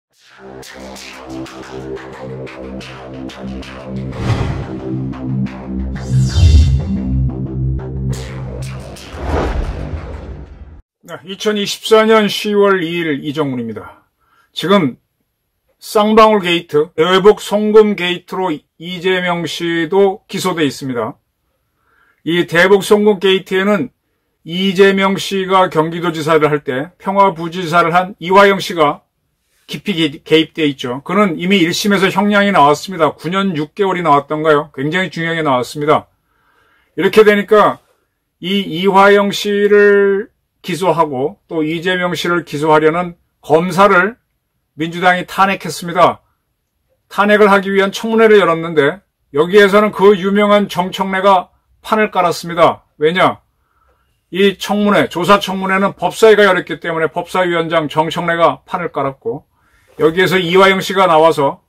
네, 2024년 10월 2일 이정훈입니다. 지금 쌍방울 게이트, 대북 송금 게이트로 이재명 씨도 기소돼 있습니다. 이 대북 송금 게이트에는 이재명 씨가 경기도지사를 할 때 평화부지사를 한 이화영 씨가 깊이 개입되어 있죠. 그는 이미 1심에서 형량이 나왔습니다. 9년 6개월이 나왔던가요? 굉장히 중요하게 나왔습니다. 이렇게 되니까 이 이화영 씨를 기소하고 또 이재명 씨를 기소하려는 검사를 민주당이 탄핵했습니다. 탄핵을 하기 위한 청문회를 열었는데 여기에서는 그 유명한 정청래가 판을 깔았습니다. 왜냐? 이 청문회, 조사청문회는 법사위가 열었기 때문에 법사위원장 정청래가 판을 깔았고 여기에서 이화영 씨가 나와서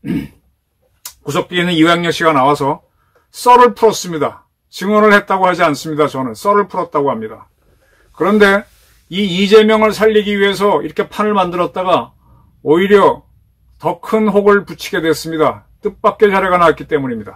구속되어 있는 이화영 씨가 나와서 썰을 풀었습니다. 증언을 했다고 하지 않습니다. 저는 썰을 풀었다고 합니다. 그런데 이 이재명을 살리기 위해서 이렇게 판을 만들었다가 오히려 더 큰 혹을 붙이게 됐습니다. 뜻밖의 사례가 나왔기 때문입니다.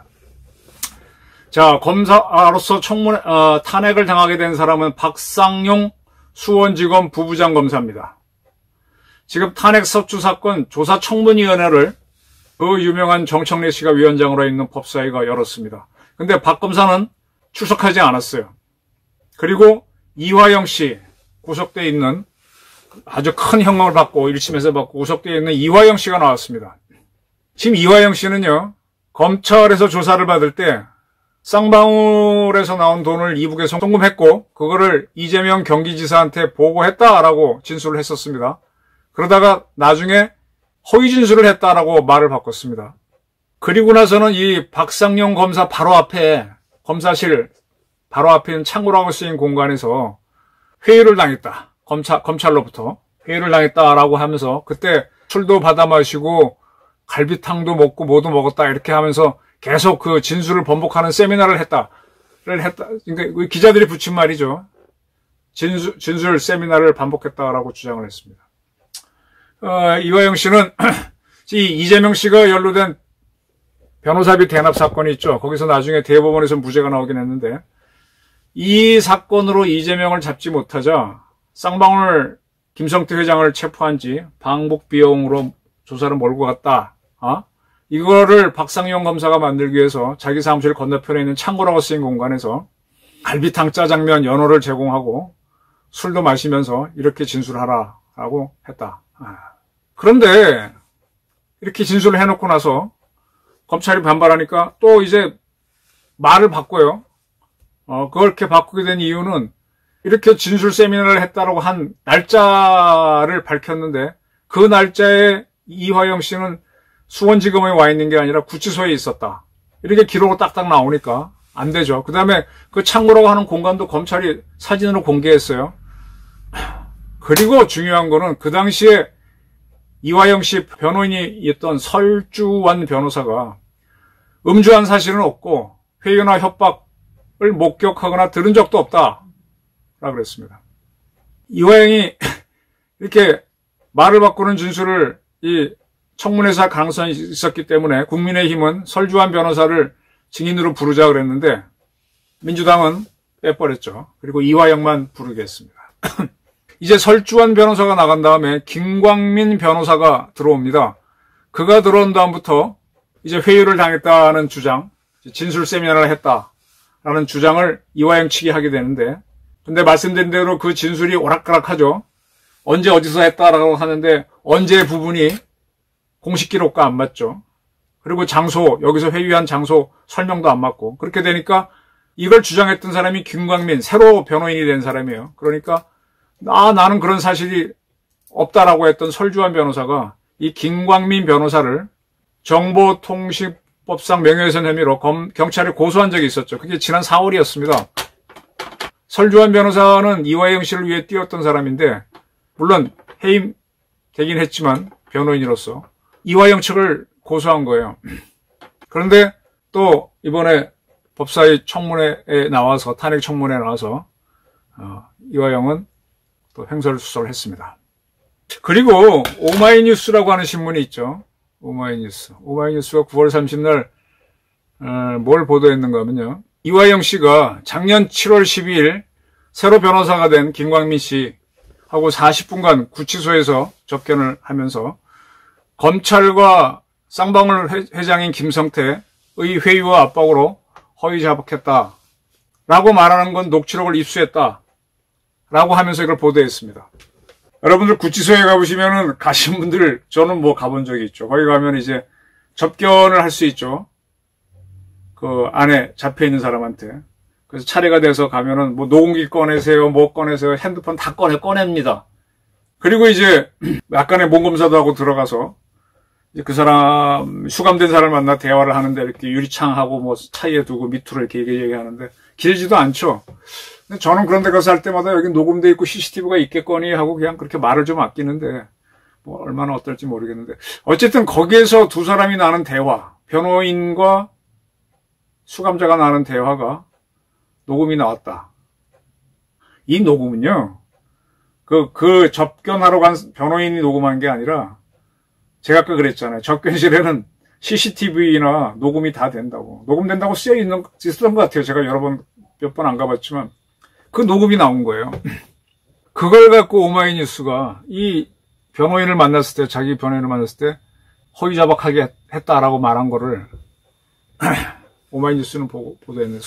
자, 검사로서 청문회, 탄핵을 당하게 된 사람은 박상용 수원지검 부부장 검사입니다. 지금 탄핵서추 사건 조사청문위원회를 그 유명한 정청래 씨가 위원장으로 있는 법사위가 열었습니다. 근데 박 검사는 출석하지 않았어요. 그리고 이화영 씨, 구속되어 있는 아주 큰 형량을 받고 1심에서 받고 구속되어 있는 이화영 씨가 나왔습니다. 지금 이화영 씨는요, 검찰에서 조사를 받을 때 쌍방울에서 나온 돈을 이북에 송금했고 그거를 이재명 경기지사한테 보고했다라고 진술을 했었습니다. 그러다가 나중에 허위 진술을 했다라고 말을 바꿨습니다. 그리고 나서는 이 박상용 검사 바로 앞에 검사실 바로 앞에 있는 창고라고 쓰인 공간에서 회유를 당했다. 검찰로부터 회유를 당했다라고 하면서 그때 술도 받아 마시고 갈비탕도 먹고 뭐도 먹었다 이렇게 하면서 계속 그 진술을 번복하는 세미나를 했다. 그러니까 기자들이 붙인 말이죠. 진술 세미나를 반복했다라고 주장을 했습니다. 이화영 씨는 이재명 씨가 연루된 변호사비 대납 사건이 있죠. 거기서 나중에 대법원에서 무죄가 나오긴 했는데 이 사건으로 이재명을 잡지 못하자 쌍방울 김성태 회장을 체포한 지 방북 비용으로 조사를 몰고 갔다. 이거를 박상용 검사가 만들기 위해서 자기 사무실 건너편에 있는 창고라고 쓰인 공간에서 갈비탕, 짜장면, 연어를 제공하고 술도 마시면서 이렇게 진술하라라고 했다. 그런데 이렇게 진술을 해놓고 나서 검찰이 반발하니까 또 이제 말을 바꿔요. 그렇게 바꾸게 된 이유는 이렇게 진술 세미나를 했다라고 한 날짜를 밝혔는데 그 날짜에 이화영 씨는 수원지검에 와 있는 게 아니라 구치소에 있었다. 이렇게 기록으로 딱딱 나오니까 안 되죠. 그 다음에 그 창고라고 하는 공간도 검찰이 사진으로 공개했어요. 그리고 중요한 거는 그 당시에 이화영 씨 변호인이었던 설주환 변호사가 음주한 사실은 없고 회유나 협박을 목격하거나 들은 적도 없다. 라고 그랬습니다. 이화영이 이렇게 말을 바꾸는 진술을 이 청문회에서 할 가능성이 있었기 때문에 국민의힘은 설주환 변호사를 증인으로 부르자 그랬는데 민주당은 빼버렸죠. 그리고 이화영만 부르게 했습니다. 이제 설주환 변호사가 나간 다음에 김광민 변호사가 들어옵니다. 그가 들어온 다음부터 이제 회유를 당했다는 주장, 진술 세미나를 했다라는 주장을 이화영 측이 하게 되는데 근데 말씀드린 대로 그 진술이 오락가락하죠. 언제 어디서 했다라고 하는데 언제 부분이 공식 기록과 안 맞죠. 그리고 장소, 여기서 회유한 장소 설명도 안 맞고 그렇게 되니까 이걸 주장했던 사람이 김광민, 새로 변호인이 된 사람이에요. 그러니까 나는 그런 사실이 없다라고 했던 설주환 변호사가 이 김광민 변호사를 정보통신법상 명예훼손 혐의로 경찰에 고소한 적이 있었죠. 그게 지난 4월이었습니다. 설주환 변호사는 이화영 씨를 위해 뛰었던 사람인데 물론 해임되긴 했지만 변호인으로서 이화영 측을 고소한 거예요. 그런데 또 이번에 법사위 청문회에 나와서 탄핵 청문회에 나와서 이화영은 또 횡설수설을 했습니다. 그리고 오마이뉴스라고 하는 신문이 있죠. 오마이뉴스. 오마이뉴스가 9월 30일 뭘 보도했는가 하면요. 이화영 씨가 작년 7월 12일 새로 변호사가 된 김광민 씨하고 40분간 구치소에서 접견을 하면서 검찰과 쌍방울 회장인 김성태의 회유와 압박으로 허위 자백했다라고 말하는 건 녹취록을 입수했다라고 하면서 이걸 보도했습니다. 여러분들 구치소에 가보시면은 가신 분들 저는 뭐 가본 적이 있죠. 거기 가면 이제 접견을 할 수 있죠. 그 안에 잡혀 있는 사람한테. 그래서 차례가 돼서 가면은 뭐 녹음기 꺼내세요, 뭐 꺼내세요, 핸드폰 다 꺼냅니다. 그리고 이제 약간의 몸검사도 하고 들어가서 이제 그 사람 수감된 사람을 만나 대화를 하는데 이렇게 유리창하고 뭐 차이에 두고 밑으로 이렇게 얘기하는데 길지도 않죠. 근데 저는 그런 데 가서 할 때마다 여기 녹음돼 있고 CCTV가 있겠거니 하고 그냥 그렇게 말을 좀 아끼는데 뭐 얼마나 어떨지 모르겠는데 어쨌든 거기에서 두 사람이 나눈 대화, 변호인과 수감자가 나눈 대화가 녹음이 나왔다. 이 녹음은요, 그 접견하러 간 변호인이 녹음한 게 아니라, 제가 아까 그랬잖아요. 접견실에는 CCTV나 녹음이 다 된다고. 녹음된다고 쓰였던 것 같아요. 제가 몇 번 안 가봤지만, 그 녹음이 나온 거예요. 그걸 갖고 오마이뉴스가 이 변호인을 만났을 때, 자기 변호인을 만났을 때, 허위 자백하게 했다라고 말한 거를, 오마이뉴스는 보도했는데,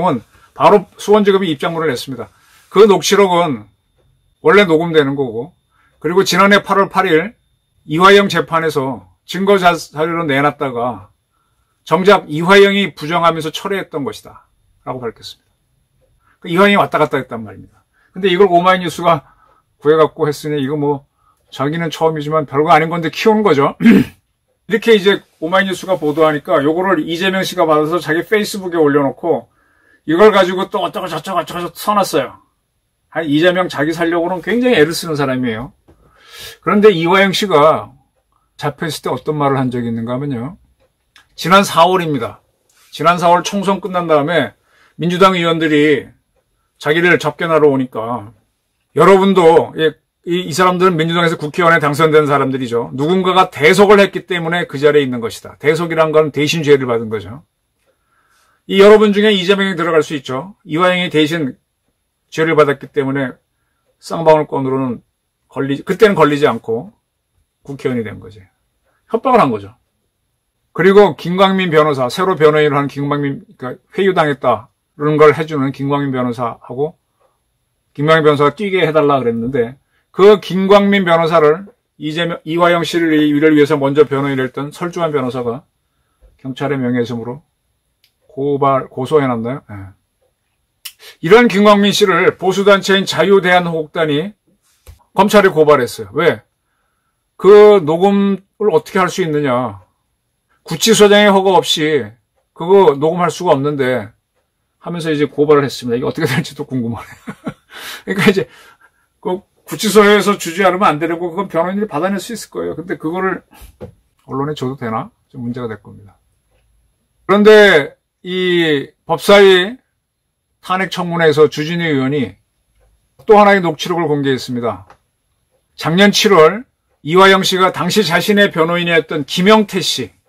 수원지검이 입장문을 냈습니다. 그 녹취록은 원래 녹음되는 거고, 그리고 지난해 8월 8일 이화영 재판에서 증거 자료로 내놨다가 정작 이화영이 부정하면서 철회했던 것이다 라고 밝혔습니다. 이화영이 왔다 갔다 했단 말입니다. 근데 이걸 오마이뉴스가 구해갖고 했으니 이거 뭐 자기는 처음이지만 별거 아닌 건데 키우는 거죠. 이렇게 이제 오마이뉴스가 보도하니까 요거를 이재명 씨가 받아서 자기 페이스북에 올려놓고 이걸 가지고 또 어쩌고 저쩌고 써놨어요. 이재명 자기 살려고는 굉장히 애를 쓰는 사람이에요. 그런데 이화영 씨가 잡혔을 때 어떤 말을 한 적이 있는가 하면요. 지난 4월입니다. 지난 4월 총선 끝난 다음에 민주당 의원들이 자기를 접견하러 오니까 여러분도 이 사람들은 민주당에서 국회의원에 당선된 사람들이죠. 누군가가 대속을 했기 때문에 그 자리에 있는 것이다. 대속이란 건 대신 죄를 받은 거죠. 이 여러분 중에 이재명이 들어갈 수 있죠. 이화영이 대신 죄를 받았기 때문에 쌍방울권으로는 그때는 걸리지 않고 국회의원이 된 거지. 협박을 한 거죠. 그리고 김광민 변호사, 새로 변호인을 한 그러니까 회유당했다는 걸 해주는 김광민 변호사하고 김광민 변호사가 뛰게 해달라 그랬는데 그 김광민 변호사를 이화영 씨를 위해서 먼저 변호인을 했던 설주환 변호사가 경찰의 명예훼손으로 고소해놨나요? 네. 이런 김광민 씨를 보수단체인 자유대한호국단이 검찰에 고발했어요. 왜? 그 녹음을 어떻게 할 수 있느냐. 구치소장의 허가 없이 그거 녹음할 수가 없는데 하면서 이제 고발을 했습니다. 이게 어떻게 될지도 궁금하네요. 그러니까 이제 그 구치소에서 주지 않으면 안 되는 거 그건 변호인들이 받아낼 수 있을 거예요. 근데 그거를 언론에 줘도 되나? 좀 문제가 될 겁니다. 그런데 이 법사위 탄핵 청문회에서 주진우 의원이 또 하나의 녹취록을 공개했습니다. 작년 7월 이화영 씨가 당시 자신의 변호인이었던 김영태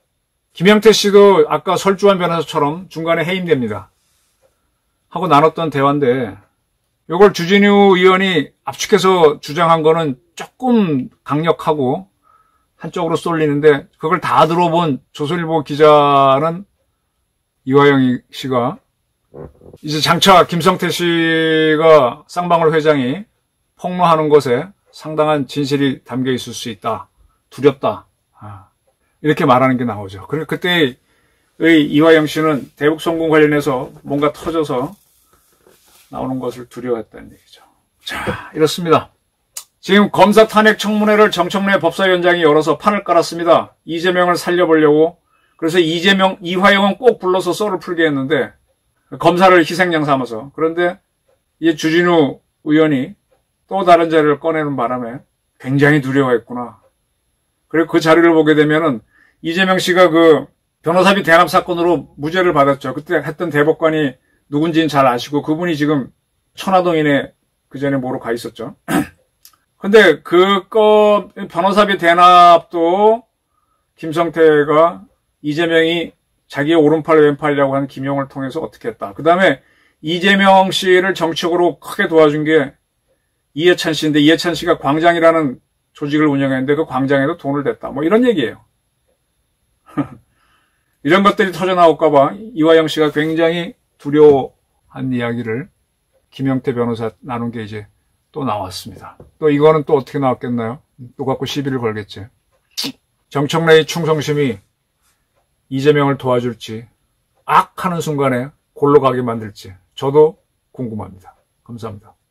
씨도 아까 설주환 변호사처럼 중간에 해임됩니다. 하고 나눴던 대화인데 이걸 주진우 의원이 압축해서 주장한 거는 조금 강력하고 한쪽으로 쏠리는데 그걸 다 들어본 조선일보 기자는 이화영 씨가 이제 장차 김성태 씨가 쌍방울 회장이 폭로하는 것에 상당한 진실이 담겨 있을 수 있다. 두렵다. 이렇게 말하는 게 나오죠. 그리고 그때의 이화영 씨는 대북 성공 관련해서 뭔가 터져서 나오는 것을 두려워했다는 얘기죠. 자, 이렇습니다. 지금 검사 탄핵 청문회를 정청래 법사위원장이 열어서 판을 깔았습니다. 이재명을 살려보려고. 그래서 이화영은 꼭 불러서 썰을 풀게 했는데 검사를 희생양 삼아서. 그런데 이 주진우 의원이 또 다른 자료를 꺼내는 바람에 굉장히 두려워했구나. 그리고 그 자료를 보게 되면은 이재명 씨가 그 변호사비 대납 사건으로 무죄를 받았죠. 그때 했던 대법관이 누군지는 잘 아시고 그분이 지금 천화동인에 그 전에 뭐로 가 있었죠. 근데 변호사비 대납도 김성태가 이재명이 자기의 오른팔 왼팔이라고 한 김용을 통해서 어떻게 했다. 그 다음에 이재명 씨를 정치적으로 크게 도와준 게 이해찬 씨인데 이해찬 씨가 광장이라는 조직을 운영했는데 그 광장에도 돈을 댔다. 뭐 이런 얘기예요. 이런 것들이 터져나올까봐 이화영 씨가 굉장히 두려워한 이야기를 김영태 변호사 나눈 게 이제 또 나왔습니다. 또 이거는 또 어떻게 나왔겠나요? 또 갖고 시비를 걸겠지. 정청래의 충성심이 이재명을 도와줄지 악하는 순간에 골로 가게 만들지 저도 궁금합니다. 감사합니다.